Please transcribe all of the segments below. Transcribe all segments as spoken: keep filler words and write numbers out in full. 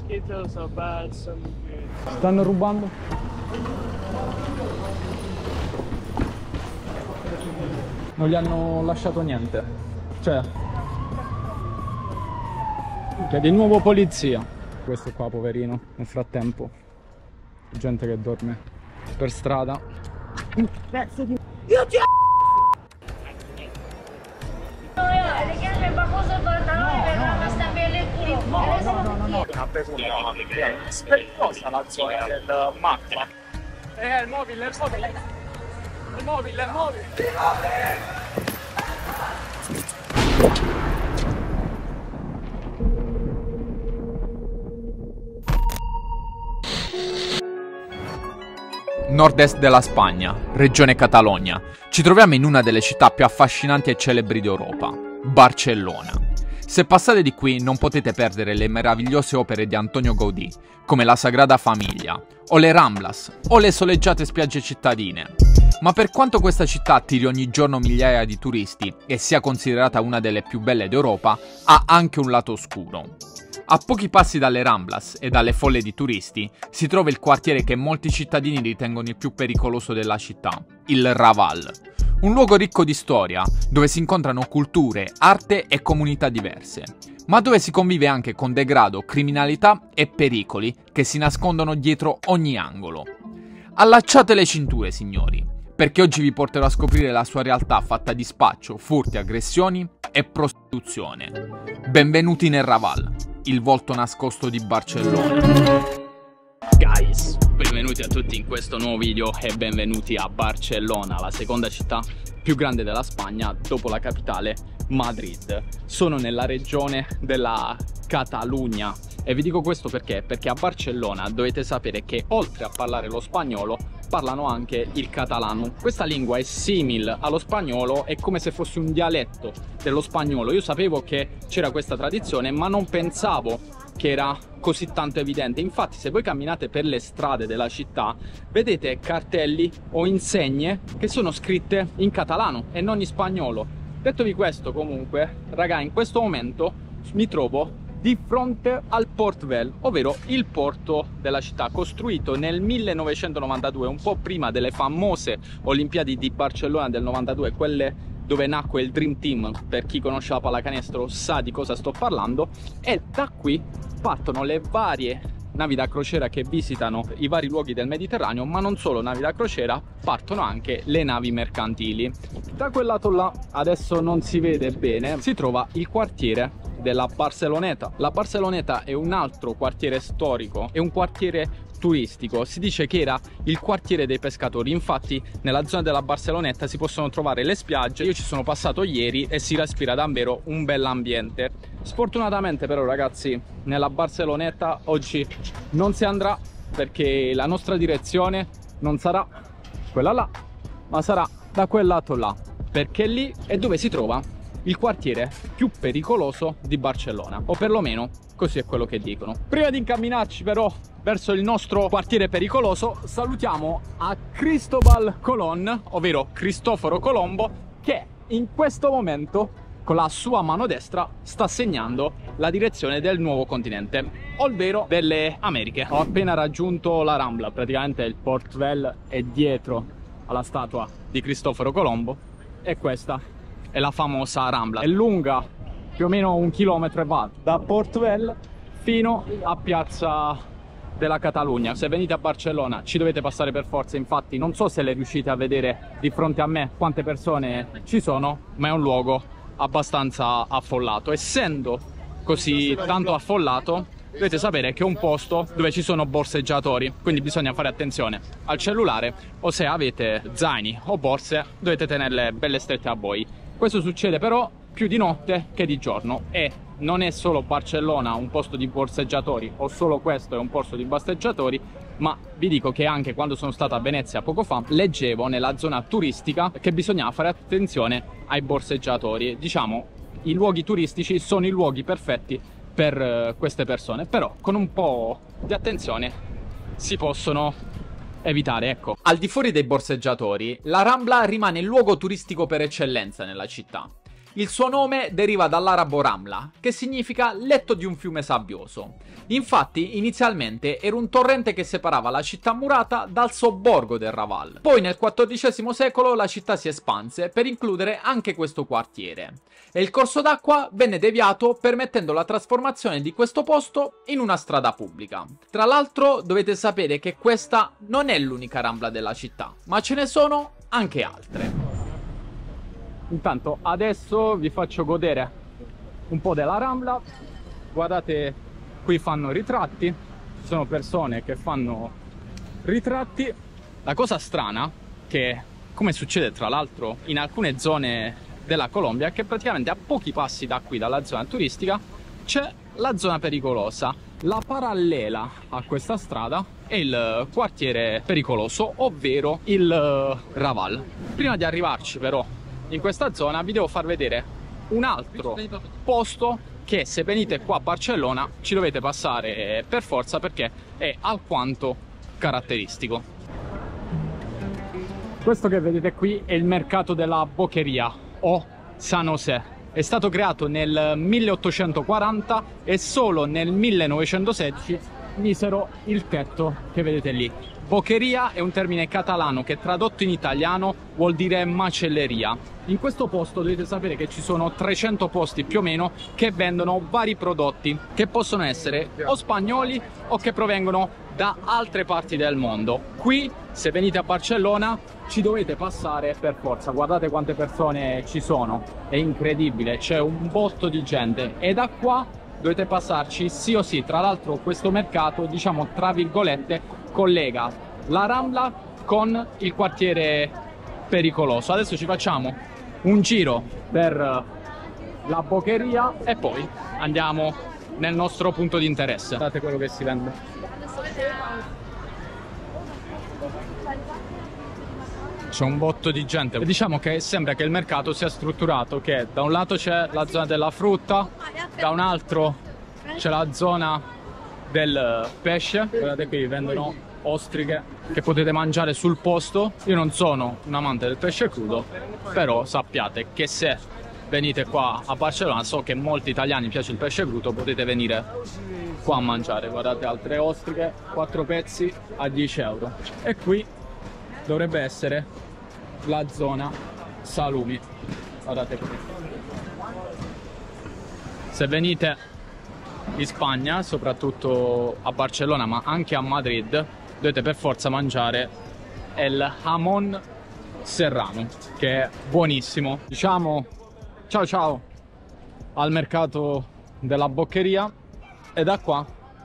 Stanno rubando? Non gli hanno lasciato niente. Cioè, che di nuovo polizia. Questo qua, poverino, nel frattempo. Gente che dorme per strada. Un pezzo di... Io ti ha preso una specchiosa la zona del magma. Eh, il mobile, il mobile, il mobile, il mobile. Nord-est della Spagna, regione Catalogna. Ci troviamo in una delle città più affascinanti e celebri d'Europa, Barcellona. Se passate di qui non potete perdere le meravigliose opere di Antonio Gaudí, come la Sagrada Famiglia, o le Ramblas, o le soleggiate spiagge cittadine. Ma per quanto questa città attiri ogni giorno migliaia di turisti e sia considerata una delle più belle d'Europa, ha anche un lato oscuro. A pochi passi dalle Ramblas e dalle folle di turisti si trova il quartiere che molti cittadini ritengono il più pericoloso della città, il Raval. Un luogo ricco di storia, dove si incontrano culture, arte e comunità diverse, ma dove si convive anche con degrado, criminalità e pericoli che si nascondono dietro ogni angolo. Allacciate le cinture, signori, perché oggi vi porterò a scoprire la sua realtà fatta di spaccio, furti, aggressioni e prostituzione. Benvenuti nel Raval, il volto nascosto di Barcellona. Guys, benvenuti a tutti in questo nuovo video e benvenuti a Barcellona, la seconda città più grande della Spagna dopo la capitale Madrid. Sono nella regione della Catalogna e vi dico questo perché? Perché a Barcellona dovete sapere che oltre a parlare lo spagnolo parlano anche il catalano. Questa lingua è simile allo spagnolo, è come se fosse un dialetto dello spagnolo. Io sapevo che c'era questa tradizione ma non pensavo che era così tanto evidente. Infatti se voi camminate per le strade della città vedete cartelli o insegne che sono scritte in catalano e non in spagnolo. Dettovi questo, comunque raga, in questo momento mi trovo di fronte al Port Vell, ovvero il porto della città, costruito nel millenovecentonovantadue, un po' prima delle famose Olimpiadi di Barcellona del novantadue, quelle dove nacque il Dream Team. Per chi conosce la pallacanestro sa di cosa sto parlando, e da qui partono le varie navi da crociera che visitano i vari luoghi del Mediterraneo, ma non solo navi da crociera, partono anche le navi mercantili. Da quel lato là, adesso non si vede bene, si trova il quartiere della Barceloneta. La Barceloneta è un altro quartiere storico, è un quartiere turistico, si dice che era il quartiere dei pescatori. Infatti nella zona della Barceloneta si possono trovare le spiagge. Io ci sono passato ieri e si respira davvero un bell'ambiente. Sfortunatamente però ragazzi, nella Barceloneta oggi non si andrà, perché la nostra direzione non sarà quella là, ma sarà da quel lato là, perché lì è dove si trova il quartiere più pericoloso di Barcellona, o perlomeno così è quello che dicono. Prima di incamminarci però verso il nostro quartiere pericoloso, salutiamo a Cristóbal Colón, ovvero Cristoforo Colombo, che in questo momento con la sua mano destra sta segnando la direzione del nuovo continente, ovvero delle Americhe. Ho appena raggiunto la Rambla, praticamente il Port Vell è dietro alla statua di Cristoforo Colombo e questa è la famosa Rambla. È lunga più o meno un chilometro e va da Port Vell fino a Piazza della Catalogna. Se venite a Barcellona ci dovete passare per forza, infatti non so se le riuscite a vedere di fronte a me quante persone ci sono, ma è un luogo abbastanza affollato. Essendo così tanto affollato, dovete sapere che è un posto dove ci sono borseggiatori, quindi bisogna fare attenzione al cellulare, o se avete zaini o borse dovete tenerle belle strette a voi. Questo succede però più di notte che di giorno, e non è solo Barcellona un posto di borseggiatori, o solo questo è un posto di borseggiatori, ma vi dico che anche quando sono stato a Venezia poco fa leggevo nella zona turistica che bisognava fare attenzione ai borseggiatori. Diciamo, i luoghi turistici sono i luoghi perfetti per queste persone, però con un po' di attenzione si possono evitare, ecco. Al di fuori dei borseggiatori, la Rambla rimane il luogo turistico per eccellenza nella città. Il suo nome deriva dall'arabo Ramla, che significa letto di un fiume sabbioso. Infatti, inizialmente era un torrente che separava la città murata dal sobborgo del Raval. Poi nel quattordicesimo secolo la città si espanse per includere anche questo quartiere e il corso d'acqua venne deviato permettendo la trasformazione di questo posto in una strada pubblica. Tra l'altro dovete sapere che questa non è l'unica Rambla della città, ma ce ne sono anche altre. Intanto adesso vi faccio godere un po' della Rambla. Guardate, qui fanno ritratti, ci sono persone che fanno ritratti. La cosa strana, che come succede tra l'altro in alcune zone della Colombia, è che praticamente a pochi passi da qui, dalla zona turistica, c'è la zona pericolosa. La parallela a questa strada è il quartiere pericoloso, ovvero il Raval. Prima di arrivarci però in questa zona vi devo far vedere un altro posto che, se venite qua a Barcellona, ci dovete passare per forza perché è alquanto caratteristico. Questo che vedete qui è il mercato della Boqueria o San José. È stato creato nel milleottocentoquaranta e solo nel millenovecentosedici misero il tetto che vedete lì. Boqueria è un termine catalano che tradotto in italiano vuol dire macelleria. In questo posto dovete sapere che ci sono trecento posti più o meno che vendono vari prodotti che possono essere o spagnoli o che provengono da altre parti del mondo. Qui, se venite a Barcellona, ci dovete passare per forza. Guardate quante persone ci sono, è incredibile, c'è un botto di gente e da qua dovete passarci sì o sì. Tra l'altro questo mercato, diciamo tra virgolette, collega la Rambla con il quartiere pericoloso. Adesso ci facciamo un giro per la Boqueria e poi andiamo nel nostro punto di interesse. Guardate quello che si vende. C'è un botto di gente. Diciamo che sembra che il mercato sia strutturato, che da un lato c'è la zona della frutta, da un altro c'è la zona del pesce. Guardate, qui vendono ostriche che potete mangiare sul posto. Io non sono un amante del pesce crudo, però sappiate che se venite qua a Barcellona, so che molti italiani piace il pesce crudo, potete venire qua a mangiare. Guardate, altre ostriche, quattro pezzi a dieci euro. E qui dovrebbe essere la zona salumi. Guardate qui. Se venite in Spagna, soprattutto a Barcellona ma anche a Madrid, dovete per forza mangiare il jamón serrano, che è buonissimo. Diciamo ciao ciao al mercato della Boqueria, e da qua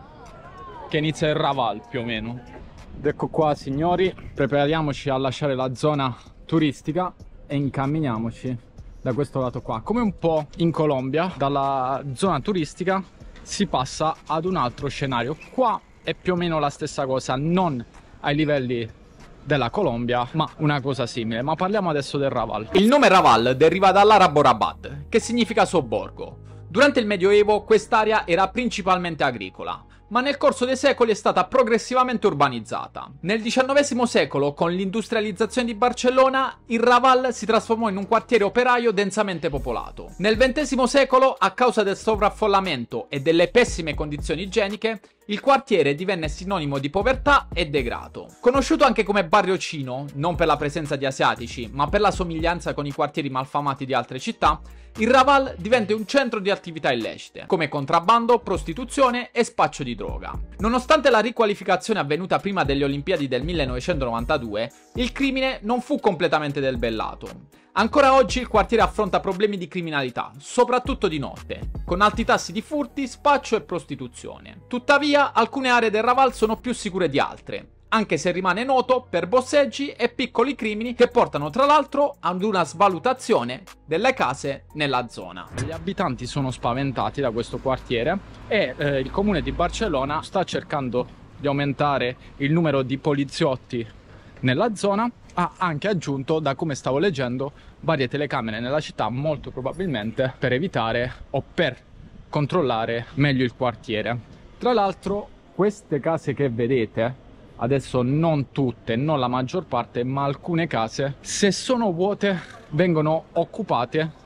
che inizia il Raval più o meno. Ed ecco qua, signori, prepariamoci a lasciare la zona turistica e incamminiamoci da questo lato qua. Come un po' in Colombia, dalla zona turistica si passa ad un altro scenario. Qua è più o meno la stessa cosa, non ai livelli della Colombia, ma una cosa simile. Ma parliamo adesso del Raval. Il nome Raval deriva dall'arabo Rabat, che significa sobborgo. Durante il Medioevo quest'area era principalmente agricola, ma nel corso dei secoli è stata progressivamente urbanizzata. Nel diciannovesimo secolo, con l'industrializzazione di Barcellona, il Raval si trasformò in un quartiere operaio densamente popolato. Nel ventesimo secolo, a causa del sovraffollamento e delle pessime condizioni igieniche, il quartiere divenne sinonimo di povertà e degrado. Conosciuto anche come Barrio Chino, non per la presenza di asiatici, ma per la somiglianza con i quartieri malfamati di altre città, il Raval diventa un centro di attività illecite, come contrabbando, prostituzione e spaccio di droga. Nonostante la riqualificazione avvenuta prima delle Olimpiadi del millenovecentonovantadue, il crimine non fu completamente debellato. Ancora oggi il quartiere affronta problemi di criminalità, soprattutto di notte, con alti tassi di furti, spaccio e prostituzione. Tuttavia, alcune aree del Raval sono più sicure di altre, anche se rimane noto per bosseggi e piccoli crimini che portano tra l'altro ad una svalutazione delle case nella zona. Gli abitanti sono spaventati da questo quartiere e eh, il comune di Barcellona sta cercando di aumentare il numero di poliziotti nella zona. Ha anche aggiunto, da come stavo leggendo, varie telecamere nella città, molto probabilmente per evitare o per controllare meglio il quartiere. Tra l'altro queste case che vedete, adesso non tutte, non la maggior parte, ma alcune case, se sono vuote vengono occupate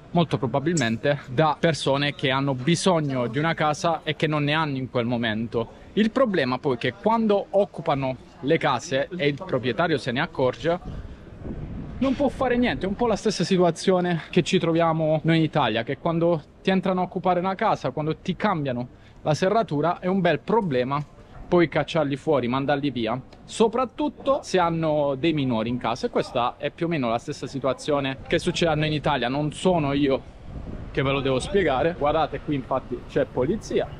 molto probabilmente da persone che hanno bisogno di una casa e che non ne hanno in quel momento. Il problema poi è che quando occupano le case e il proprietario se ne accorge, non può fare niente. È un po' la stessa situazione che ci troviamo noi in Italia, che quando ti entrano a occupare una casa, quando ti cambiano la serratura, è un bel problema poi cacciarli fuori, mandarli via, soprattutto se hanno dei minori in casa. E questa è più o meno la stessa situazione che succede a noi in Italia. Non sono io che ve lo devo spiegare. Guardate, qui infatti c'è polizia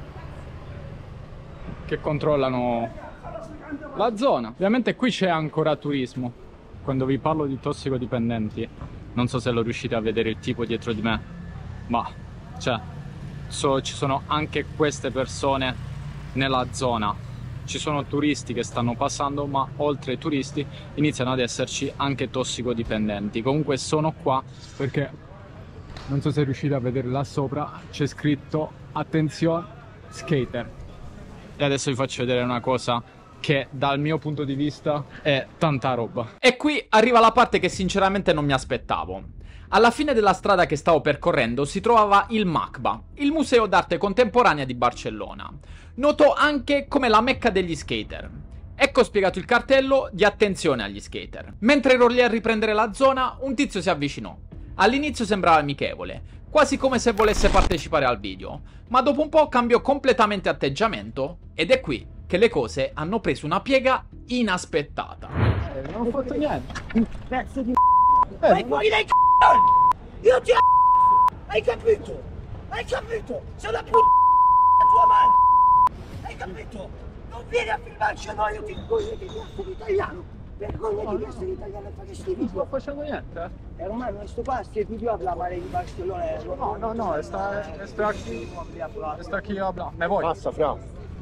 che controllano la zona. Ovviamente qui c'è ancora turismo. Quando vi parlo di tossicodipendenti, non so se lo riuscite a vedere il tipo dietro di me, ma cioè so, ci sono anche queste persone nella zona. Ci sono turisti che stanno passando, ma oltre ai turisti iniziano ad esserci anche tossicodipendenti. Comunque sono qua perché, non so se riuscite a vedere là sopra, c'è scritto attenzione skater. E adesso vi faccio vedere una cosa che dal mio punto di vista è tanta roba. E qui arriva la parte che sinceramente non mi aspettavo. Alla fine della strada che stavo percorrendo si trovava il MACBA, il Museo d'Arte Contemporanea di Barcellona, noto anche come la Mecca degli skater. Ecco spiegato il cartello di attenzione agli skater. Mentre ero lì a riprendere la zona, un tizio si avvicinò. All'inizio sembrava amichevole, quasi come se volesse partecipare al video, ma dopo un po' cambiò completamente atteggiamento ed è qui che le cose hanno preso una piega inaspettata. Eh, non ho fatto niente. Pezzo di Eh, Vai fuori dai c***o! Io ti a***o! Hai capito? Hai capito? Sei una p***a tua madre! Hai capito? Non vieni a filmarci a noi, io ti vergognati di essere italiano! Vergognati di essere italiano e fare sti non sto video! facendo niente. E ormai non sto qua, sti video habla male di Barcellona. No, no, no, sta, sta aquí, sta aquí habla. Me voy. Passa, fra.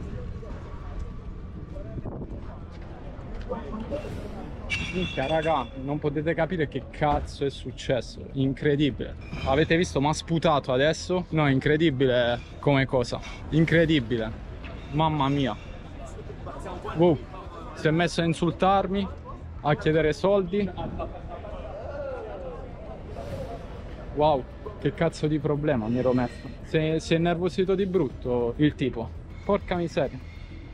Minchia, raga, non potete capire che cazzo è successo. Incredibile. Avete visto? Mi ha sputato adesso. No, incredibile come cosa. Incredibile. Mamma mia. Wow. Si è messo a insultarmi, a chiedere soldi. Wow, che cazzo di problema mi ero messo. Si è, si è innervosito di brutto il tipo. Porca miseria.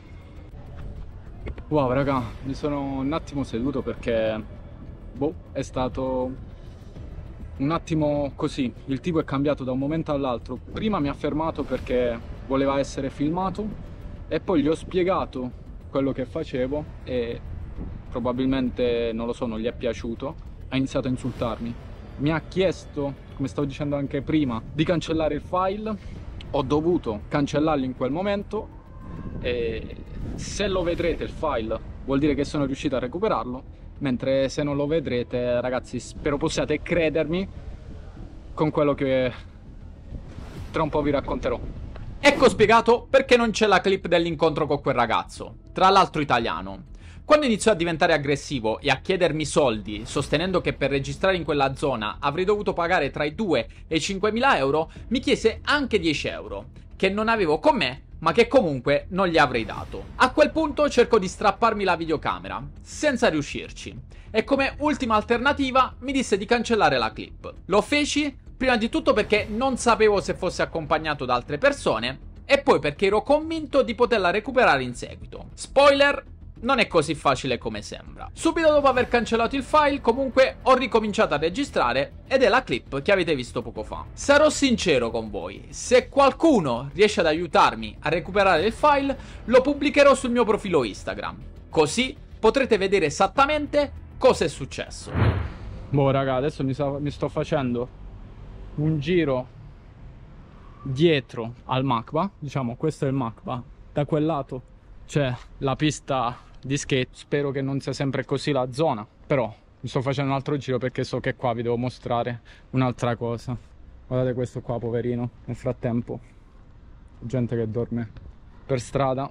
Wow, raga, mi sono un attimo seduto perché boh, è stato un attimo così. Il tipo è cambiato da un momento all'altro. Prima mi ha fermato perché voleva essere filmato e poi gli ho spiegato quello che facevo e probabilmente, non lo so, non gli è piaciuto. Ha iniziato a insultarmi. Mi ha chiesto, come stavo dicendo anche prima, di cancellare il file. Ho dovuto cancellarlo in quel momento e se lo vedrete il file vuol dire che sono riuscito a recuperarlo, mentre se non lo vedrete, ragazzi, spero possiate credermi con quello che tra un po' vi racconterò. Ecco spiegato perché non c'è la clip dell'incontro con quel ragazzo, tra l'altro italiano. Quando iniziò a diventare aggressivo e a chiedermi soldi, sostenendo che per registrare in quella zona avrei dovuto pagare tra i due e i cinquemila euro, mi chiese anche dieci euro, che non avevo con me, ma che comunque non gli avrei dato. A quel punto cerco di strapparmi la videocamera, senza riuscirci. E come ultima alternativa mi disse di cancellare la clip. Lo feci, prima di tutto perché non sapevo se fosse accompagnato da altre persone, e poi perché ero convinto di poterla recuperare in seguito. Spoiler, non è così facile come sembra. Subito dopo aver cancellato il file, comunque ho ricominciato a registrare ed è la clip che avete visto poco fa. Sarò sincero con voi, se qualcuno riesce ad aiutarmi a recuperare il file, lo pubblicherò sul mio profilo Instagram. Così potrete vedere esattamente cosa è successo. Boh, raga, adesso mi, sa, mi sto facendo un giro dietro al MACBA. Diciamo, questo è il MACBA. Da quel lato c'è la pista di skate. Spero che non sia sempre così la zona, però mi sto facendo un altro giro perché so che qua vi devo mostrare un'altra cosa. Guardate questo qua, poverino. Nel frattempo gente che dorme per strada.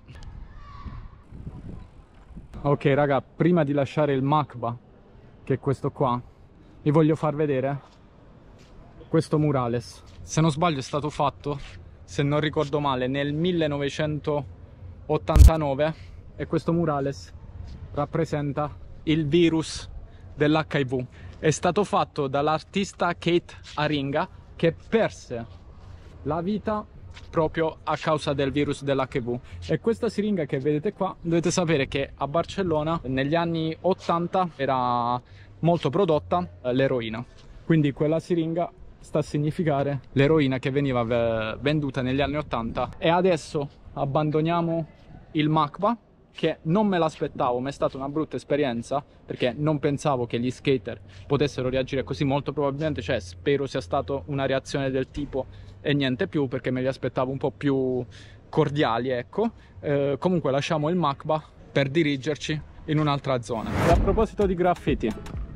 Ok raga, prima di lasciare il MACBA, che è questo qua, vi voglio far vedere questo murales. Se non sbaglio è stato fatto, se non ricordo male, nel millenovecentottantanove, e questo murales rappresenta il virus dell'H I V. È stato fatto dall'artista Kate Haringa, che perse la vita proprio a causa del virus dell'H I V. E questa siringa che vedete qua, dovete sapere che a Barcellona negli anni ottanta era molto prodotta l'eroina, quindi quella siringa sta a significare l'eroina che veniva venduta negli anni ottanta. E adesso abbandoniamo il Makba, che non me l'aspettavo, ma è stata una brutta esperienza perché non pensavo che gli skater potessero reagire così. Molto probabilmente, cioè spero sia stata una reazione del tipo e niente più, perché me li aspettavo un po' più cordiali, ecco. Eh, comunque lasciamo il Makba per dirigerci in un'altra zona. E a proposito di graffiti,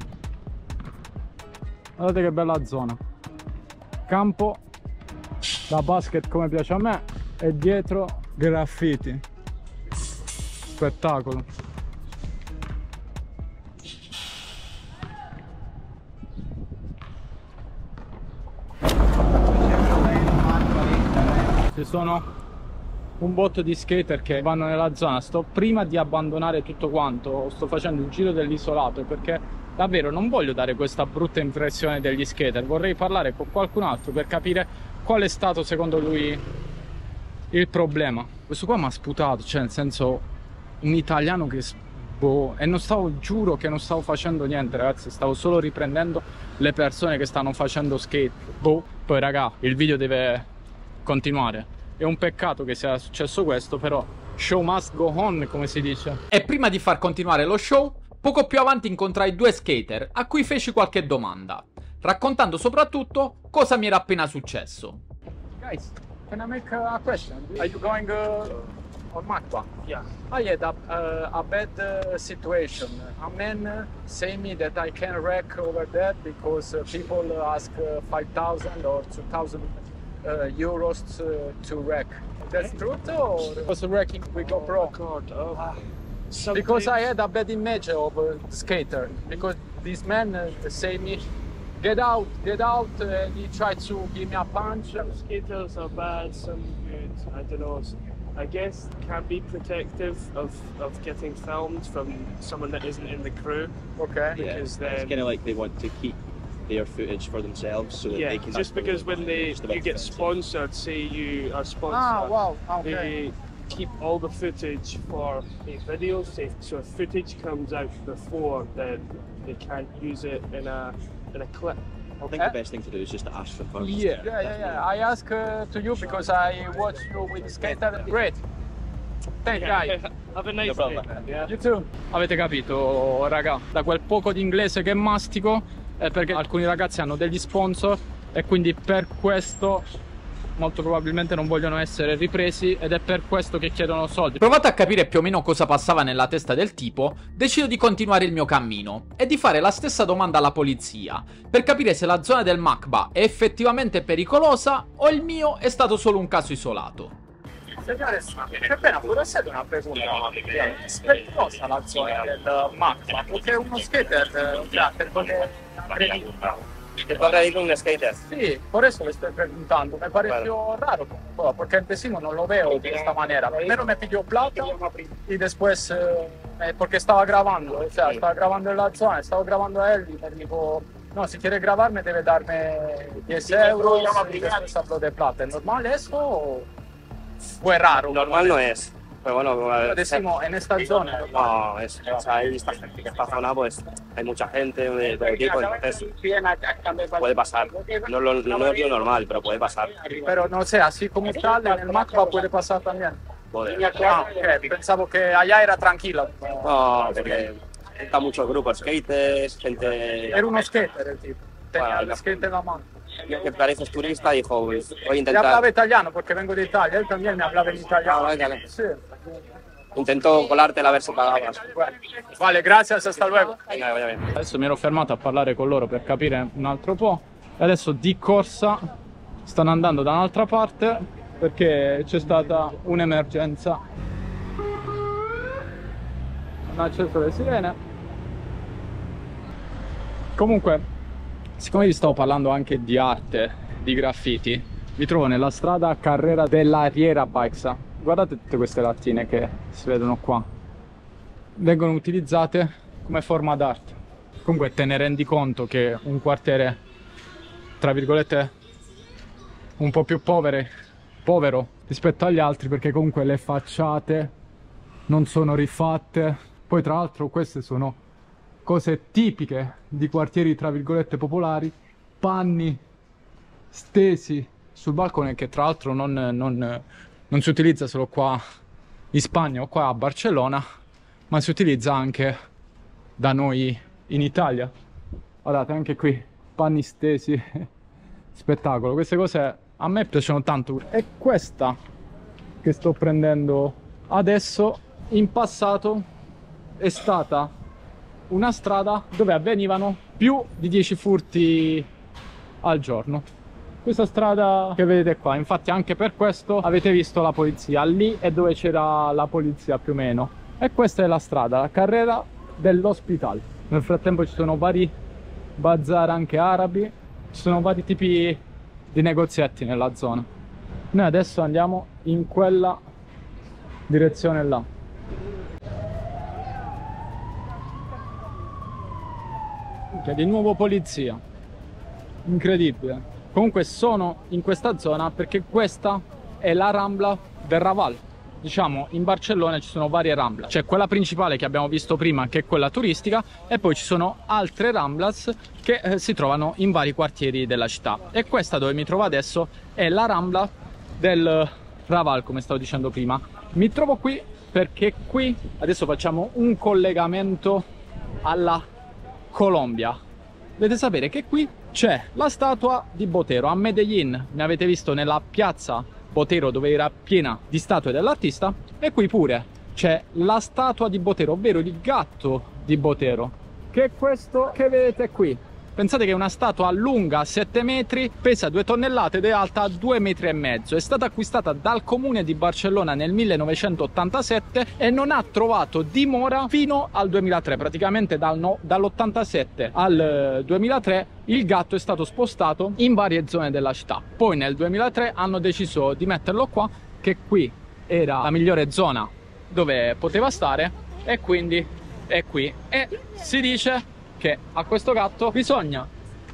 guardate che bella zona, campo da basket come piace a me e dietro graffiti, spettacolo. Ci sono un botto di skater che vanno nella zona. Sto prima di abbandonare tutto quanto, sto facendo il giro dell'isolato perché davvero non voglio dare questa brutta impressione degli skater. Vorrei parlare con qualcun altro per capire qual è stato secondo lui il problema. Questo qua mi ha sputato, cioè nel senso, un italiano che boh, e non stavo, giuro che non stavo facendo niente, ragazzi, stavo solo riprendendo le persone che stanno facendo skate. Boh. Poi raga, il video deve continuare. È un peccato che sia successo questo, però show must go on, come si dice. E prima di far continuare lo show, poco più avanti incontrai due skater a cui feci qualche domanda, raccontando soprattutto cosa mi era appena successo. Guys, can I make a question? Are you going uh, on Makba? Yeah. I had a, uh, a bad uh, situation. A man uh, say me that I can wreck over there because uh, people ask uh, five thousand or two thousand uh, euros to, to wreck. That's true or was wrecking we go pro? Oh God. Oh. Because I had a bad image of a skater. Because this man uh, say me, get out, get out, uh, and he tried to give me a punch. Some skaters are bad, some good. I don't know. I guess can be protective of, of getting filmed from someone that isn't in the crew. Okay. Yeah, Because it's then, kind of like they want to keep their footage for themselves, so that yeah, they can. just because when they just a you bit get fancy. sponsored, say you are sponsored, Ah, wow, okay. they keep all the footage for a video. Say, so if footage comes out before, then they can't use it in a in a clip. I think the best thing to do is just to ask for first. Yeah, yeah, yeah, yeah. I ask uh, to you because I watch you with skater. Great. Thank you, guys. Have a nice No day. problem. Yeah. You too. Avete capito, raga, da quel poco di inglese che mastico è perché alcuni ragazzi hanno degli sponsor e quindi per questo molto probabilmente non vogliono essere ripresi ed è per questo che chiedono soldi. Provato a capire più o meno cosa passava nella testa del tipo, decido di continuare il mio cammino e di fare la stessa domanda alla polizia per capire se la zona del Makba è effettivamente pericolosa o il mio è stato solo un caso isolato. Signore, che appena pure essere una pregunta spettosa la zona del Makba, perché uno skater ya, te puede agredir. ¿Te puedo agredir un skater? Sí, por eso le estoy preguntando. Me pareció raro, porque el vecino no lo veo de esta manera. Primero me pidió plata y después, eh, porque estaba grabando, o sea, estaba grabando en la zona, estaba grabando a él y me dijo, no, si quieres grabarme debe darme diez euros y después hablo de plata. ¿Es normal eso o fue raro? Normal no es. Pero bueno, Lo decimos en esta zona. no, es, o sea, hay esta gente que esta zona, pues hay mucha gente de todo tipo, entonces puede pasar. No, lo, no es lo normal, pero puede pasar. Pero no sé, así como tal, en el Makba puede pasar también. Joder. Ah, ok, pensavo que allá era tranquilo. No, porque está muchos grupos, skaters, gente Era uno skater el tipo, tenía Bueno, el no. skate en la mano. que pareces turista, dijo, pues, voy a Le intentar. hablaba italiano porque vengo de Italia, él también me hablaba en italiano. Ah, vale. Sí. Intento colártela a ver se pagabas. Bueno, vale, gracias, hasta luego. Venga, vaya bien. Adesso mi ero fermato a parlare con loro per capire un altro po' e adesso di corsa stanno andando da un'altra parte perché c'è stata un'emergenza. Hanno acceso le sirene. Comunque, siccome vi stavo parlando anche di arte, di graffiti, mi trovo nella strada Carrera della Riera Baixa. Guardate tutte queste lattine che si vedono qua. Vengono utilizzate come forma d'arte. Comunque te ne rendi conto che un quartiere, tra virgolette, un po' più povere, povero rispetto agli altri, perché comunque le facciate non sono rifatte. Poi tra l'altro queste sono cose tipiche di quartieri tra virgolette popolari, panni stesi sul balcone, che tra l'altro non, non, non si utilizza solo qua in Spagna o qua a Barcellona, ma si utilizza anche da noi in Italia. Guardate, anche qui panni stesi, spettacolo. Queste cose a me piacciono tanto. E questa che sto prendendo adesso, in passato è stata una strada dove avvenivano più di dieci furti al giorno. Questa strada che vedete qua, infatti anche per questo avete visto la polizia. Lì è dove c'era la polizia più o meno. E questa è la strada, la carrera dell'Hospital. Nel frattempo ci sono vari bazar anche arabi, ci sono vari tipi di negozietti nella zona. Noi adesso andiamo in quella direzione là. C'è di nuovo polizia, incredibile. Comunque sono in questa zona perché questa è la Rambla del Raval. Diciamo, in Barcellona ci sono varie Ramblas. C'è quella principale che abbiamo visto prima, che è quella turistica, e poi ci sono altre Ramblas che eh, si trovano in vari quartieri della città. E questa dove mi trovo adesso è la Rambla del Raval, come stavo dicendo prima. Mi trovo qui perché qui adesso facciamo un collegamento alla Colombia. Dovete sapere che qui c'è la statua di Botero a Medellin. Ne avete visto nella piazza Botero, dove era piena di statue dell'artista, e qui pure c'è la statua di Botero, ovvero il gatto di Botero, che è questo che vedete qui. Pensate che è una statua lunga sette metri, pesa due tonnellate ed è alta due metri e mezzo. È stata acquistata dal comune di Barcellona nel millenovecentottantasette e non ha trovato dimora fino al duemilatré. Praticamente dal no, dall'ottantasette al duemilatré il gatto è stato spostato in varie zone della città. Poi nel duemilatré hanno deciso di metterlo qua, che qui era la migliore zona dove poteva stare, e quindi è qui. E si dice che a questo gatto bisogna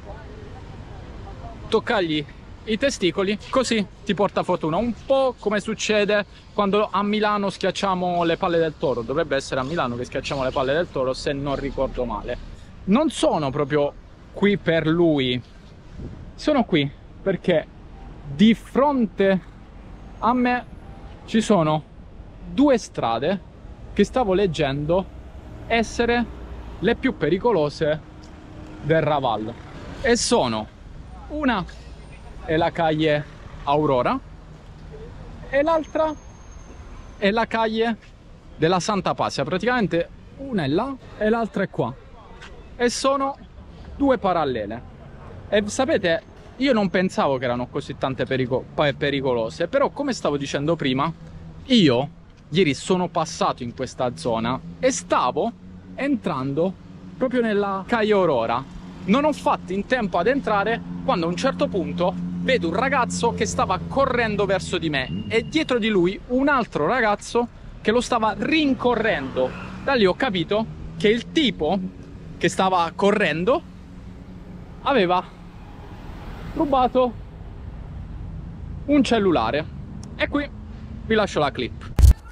toccargli i testicoli, così ti porta fortuna. Un po' come succede quando a Milano schiacciamo le palle del toro. Dovrebbe essere a Milano che schiacciamo le palle del toro, se non ricordo male. Non sono proprio qui per lui, sono qui perché di fronte a me ci sono due strade che stavo leggendo essere le più pericolose del Raval, e sono, una è la calle Aurora e l'altra è la calle della Santa Pacia. Praticamente una è là e l'altra è qua, e sono due parallele. E sapete, io non pensavo che erano così tante perico pericolose, però come stavo dicendo prima, io ieri sono passato in questa zona e stavo entrando proprio nella calle Aurora. Non ho fatto in tempo ad entrare quando a un certo punto vedo un ragazzo che stava correndo verso di me e dietro di lui un altro ragazzo che lo stava rincorrendo. Da lì ho capito che il tipo che stava correndo aveva rubato un cellulare. E qui vi lascio la clip.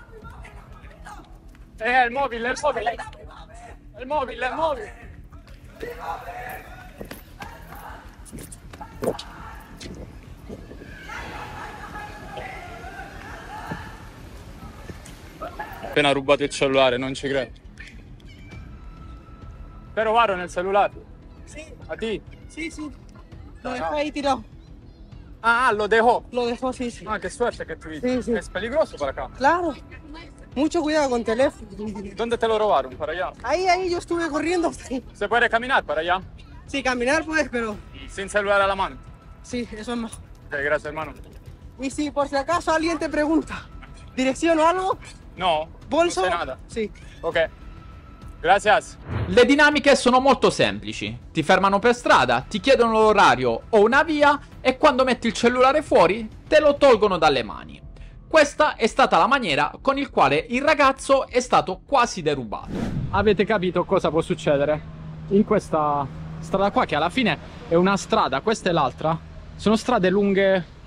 Eh, il mobile, il mobile. Il mobile, il mobile. Appena rubato il cellulare, non ci credo. Pero varo nel cellulare. Sí, A ti. sí, sí. Lo dejó ahí tirado. Ah, lo dejó. Lo dejó, sí, sí. Ah, qué suerte que tuviste. Sí, sí. Es peligroso para acá. Claro. Mucho cuidado con teléfono. ¿Dónde te lo robaron? Para allá. Ahí, ahí yo estuve corriendo. Sí, ¿Se puede caminar para allá? sí, caminar pues, pero Sin celular a la mano. sí, eso es mejor. Ok, gracias, hermano. Y si por si acaso alguien te pregunta dirección o algo, No, bolso. non c'è nada. Sí. Ok. Gracias. Le dinamiche sono molto semplici. Ti fermano per strada, ti chiedono l'orario o una via e quando metti il cellulare fuori te lo tolgono dalle mani. Questa è stata la maniera con il quale il ragazzo è stato quasi derubato. Avete capito cosa può succedere? In questa strada qua, che alla fine è una strada, questa e l'altra, sono strade lunghe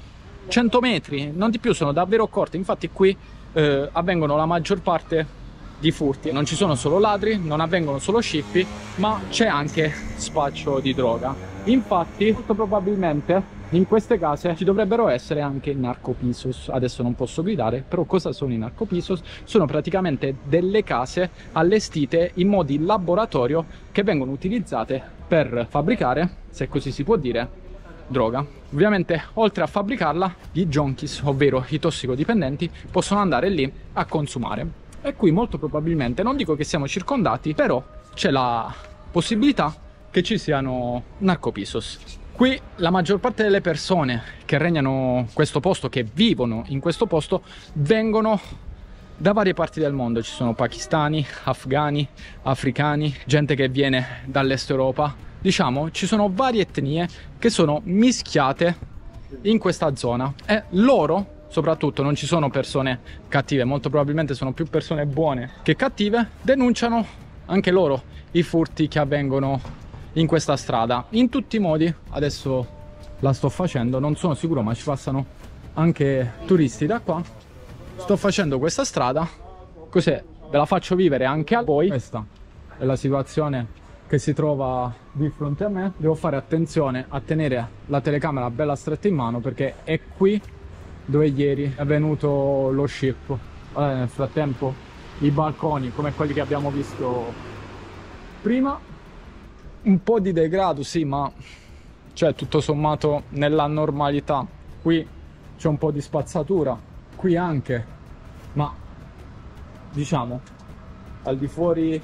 cento metri, non di più, sono davvero corti. Infatti qui eh, avvengono la maggior parte di furti, non ci sono solo ladri, non avvengono solo scippi, ma c'è anche spaccio di droga. Infatti molto probabilmente in queste case ci dovrebbero essere anche i narcopisos. Adesso non posso gridare, però cosa sono i narcopisos? Sono praticamente delle case allestite in modi laboratorio che vengono utilizzate per fabbricare, se così si può dire, droga. Ovviamente oltre a fabbricarla, gli junkies, ovvero i tossicodipendenti, possono andare lì a consumare. E qui molto probabilmente, non dico che siamo circondati, però c'è la possibilità che ci siano narcopisos. Qui la maggior parte delle persone che regnano questo posto, che vivono in questo posto, vengono da varie parti del mondo. Ci sono pakistani, afghani, africani, gente che viene dall'est Europa. Diciamo, ci sono varie etnie che sono mischiate in questa zona e loro, soprattutto, non ci sono persone cattive, molto probabilmente sono più persone buone che cattive, denunciano anche loro i furti che avvengono in questa strada in tutti i modi. Adesso la sto facendo, non sono sicuro, ma ci passano anche turisti da qua. Sto facendo questa strada così ve la faccio vivere anche a voi. Questa è la situazione che si trova di fronte a me. Devo fare attenzione a tenere la telecamera bella stretta in mano, perché è qui dove ieri è venuto lo scippo. Allora, nel frattempo i balconi come quelli che abbiamo visto prima, un po' di degrado sì, ma cioè tutto sommato nella normalità. Qui c'è un po' di spazzatura, qui anche, ma diciamo al di fuori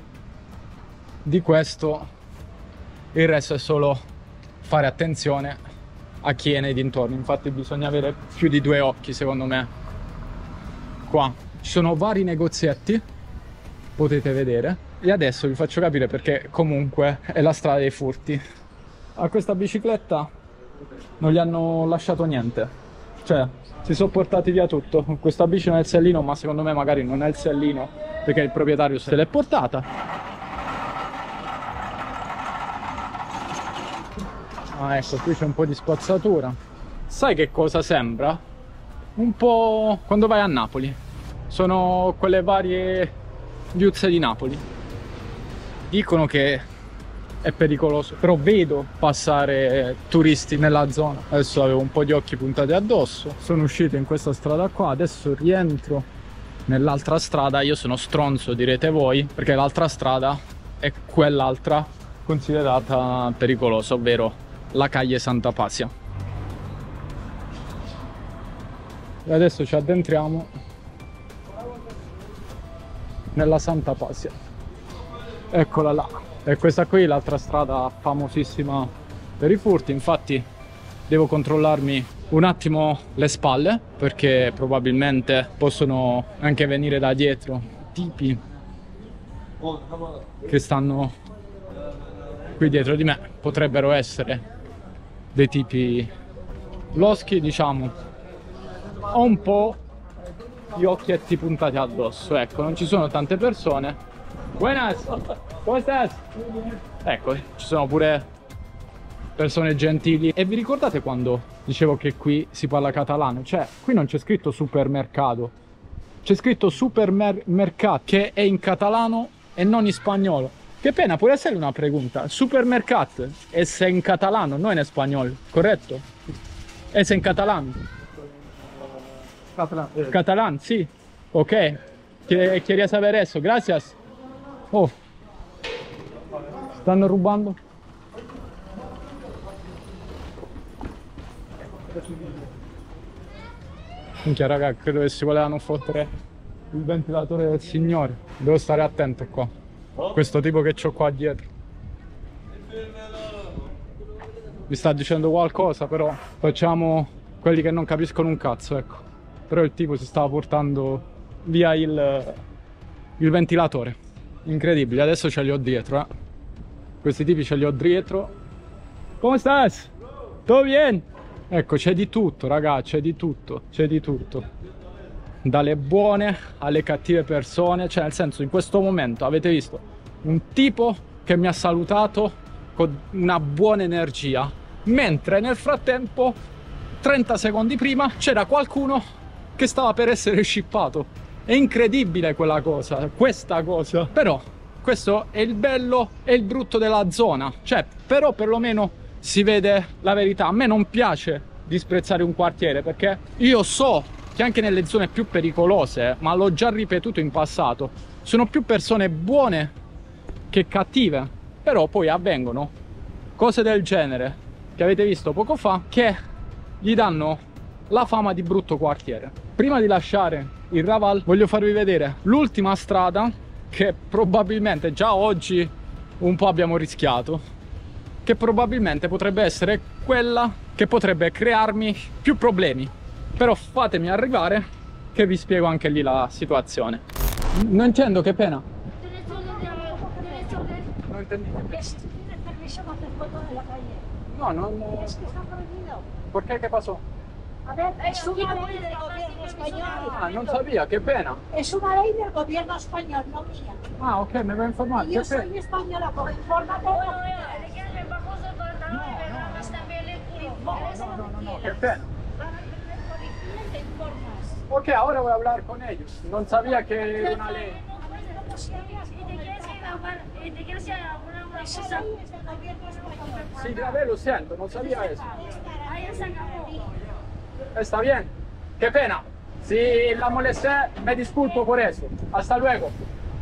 di questo il resto è solo fare attenzione a chi è nei dintorni. Infatti bisogna avere più di due occhi, secondo me. Qua ci sono vari negozietti, potete vedere, e adesso vi faccio capire perché comunque è la strada dei furti. A questa bicicletta non gli hanno lasciato niente, cioè si sono portati via tutto. Questa bici non è il sellino, ma secondo me magari non è il sellino perché il proprietario se l'è portata. Ah, ecco, qui c'è un po' di spazzatura. Sai che cosa sembra? Un po' quando vai a Napoli. Sono quelle varie viuzze di Napoli. Dicono che è pericoloso, però vedo passare turisti nella zona. Adesso avevo un po' di occhi puntati addosso. Sono uscito in questa strada qua, adesso rientro nell'altra strada. Io sono stronzo, direte voi, perché l'altra strada è quell'altra considerata pericolosa, ovvero la Calle Santa Pacia. E adesso ci addentriamo nella Santa Pacia. Eccola là. E questa qui è l'altra strada famosissima per i furti. Infatti devo controllarmi un attimo le spalle, perché probabilmente possono anche venire da dietro tipi che stanno qui dietro di me. Potrebbero essere dei tipi loschi, diciamo. Ho un po' gli occhietti puntati addosso. Ecco, non ci sono tante persone. Buenas, come stai? Ecco, ci sono pure persone gentili. E vi ricordate quando dicevo che qui si parla catalano? Cioè, qui non c'è scritto supermercato, c'è scritto supermercato, che è in catalano e non in spagnolo. Che pena, può essere una pregunta. Supermercato è in catalano, non in spagnolo, corretto? È in catalano. Catalan. eh. Catalán, sì. Ok. Quería saber eso, gracias. Oh, stanno rubando. Minchia raga, credo che si volevano fottere il ventilatore del signore. Devo stare attento qua. Questo tipo che c'ho qua dietro mi sta dicendo qualcosa, però facciamo quelli che non capiscono un cazzo, ecco. Però il tipo si stava portando via il, il ventilatore. Incredibile, adesso ce li ho dietro, eh. Questi tipi ce li ho dietro. Come stai? Tutto bien? Ecco, c'è di tutto, raga, c'è di tutto, c'è di tutto. Dalle buone alle cattive persone, cioè nel senso, in questo momento avete visto un tipo che mi ha salutato con una buona energia, mentre nel frattempo trenta secondi prima c'era qualcuno che stava per essere shippato. È incredibile quella cosa, questa cosa. Però questo è il bello e il brutto della zona. Cioè, però perlomeno si vede la verità. A me non piace disprezzare un quartiere, perché io so che anche nelle zone più pericolose, ma l'ho già ripetuto in passato, sono più persone buone che cattive. Però poi avvengono cose del genere che avete visto poco fa, che gli danno la fama di brutto quartiere. Prima di lasciare il Raval voglio farvi vedere l'ultima strada, che probabilmente già oggi un po' abbiamo rischiato, che probabilmente potrebbe essere quella che potrebbe crearmi più problemi. Però fatemi arrivare che vi spiego anche lì la situazione. Non intendo, che pena. No entendí. No, no. ¿Por qué? ¿Qué pasó? A ver, es una ley del gobierno español. Ah, non sabía, qué pena. Es una ley del gobierno español, no mía. Ah, ok, me voy a informar. Y yo Qué soy pena. española, pues infórmate. No, no, no, no, qué pena. Ok, ahora voy a hablar con ellos. No sabía que era una ley. Sí, grabé, lo siento, no sabía eso. Está bien. Qué pena. Si la molesté, me disculpo por eso. Hasta luego.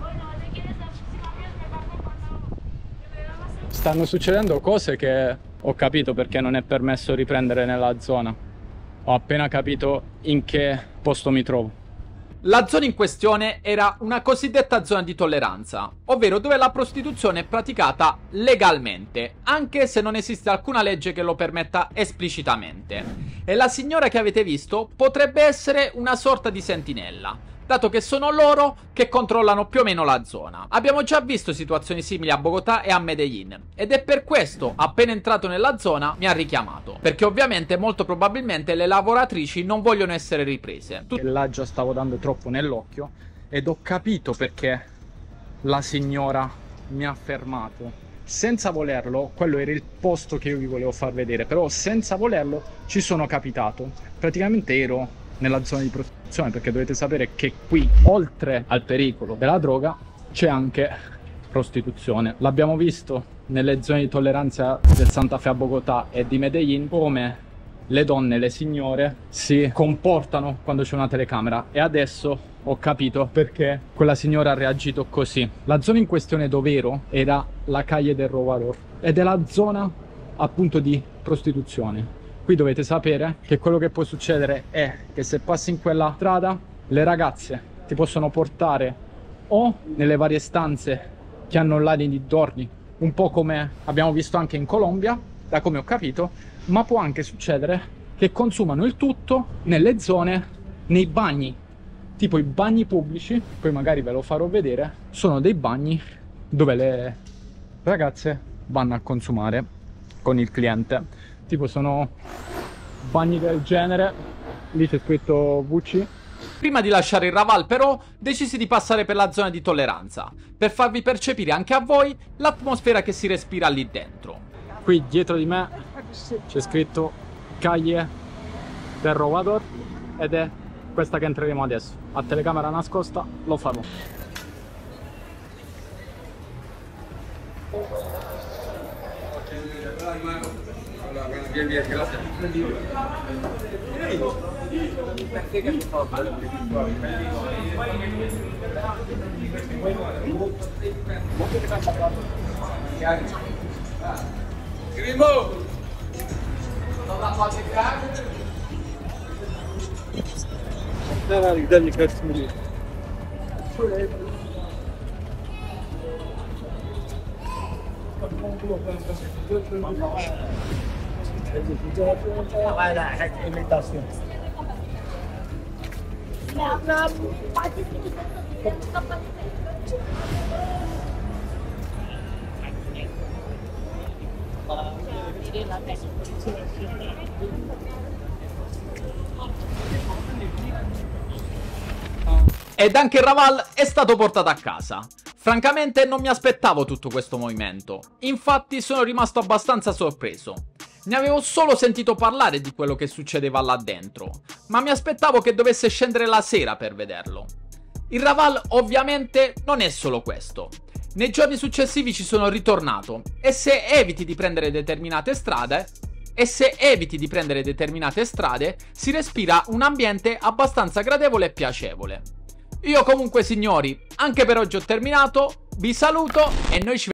Stanno succedendo cose che ho capito perché non è permesso riprendere nella zona. Ho appena capito in che posto mi trovo. La zona in questione era una cosiddetta zona di tolleranza, ovvero dove la prostituzione è praticata legalmente, anche se non esiste alcuna legge che lo permetta esplicitamente. E la signora che avete visto potrebbe essere una sorta di sentinella, dato che sono loro che controllano più o meno la zona. Abbiamo già visto situazioni simili a Bogotà e a Medellin, ed è per questo, appena entrato nella zona, mi ha richiamato, perché ovviamente molto probabilmente le lavoratrici non vogliono essere riprese. E là già stavo dando troppo nell'occhio ed ho capito perché la signora mi ha fermato. Senza volerlo, quello era il posto che io vi volevo far vedere, però senza volerlo ci sono capitato. Praticamente ero nella zona di prostituzione, perché dovete sapere che qui, oltre al pericolo della droga, c'è anche prostituzione. L'abbiamo visto nelle zone di tolleranza del Santa Fe a Bogotà e di Medellin, come le donne, le signore si comportano quando c'è una telecamera, e adesso ho capito perché quella signora ha reagito così. La zona in questione dov'ero era la Calle del Rovador ed è la zona appunto di prostituzione. Qui dovete sapere che quello che può succedere è che se passi in quella strada, le ragazze ti possono portare o nelle varie stanze che hanno là dei dintorni, un po' come abbiamo visto anche in Colombia, da come ho capito, ma può anche succedere che consumano il tutto nelle zone, nei bagni, tipo i bagni pubblici. Poi magari ve lo farò vedere. Sono dei bagni dove le ragazze vanno a consumare con il cliente. Tipo sono bagni del genere, lì c'è scritto V C. Prima di lasciare il Raval però decisi di passare per la zona di tolleranza, per farvi percepire anche a voi l'atmosfera che si respira lì dentro. Qui dietro di me c'è scritto Calle del Rovador ed è questa che entreremo adesso. A telecamera nascosta lo farò. Bien, bien, gracias. Grimo! Dai, dai, cazzo mi Ed anche il Raval è stato portato a casa. Francamente non mi aspettavo tutto questo movimento, infatti sono rimasto abbastanza sorpreso. Ne avevo solo sentito parlare di quello che succedeva là dentro, ma mi aspettavo che dovesse scendere la sera per vederlo. Il Raval ovviamente non è solo questo. Nei giorni successivi ci sono ritornato e se eviti di prendere determinate strade, e se eviti di prendere determinate strade, si respira un ambiente abbastanza gradevole e piacevole. Io comunque signori, anche per oggi ho terminato, vi saluto e noi ci vediamo.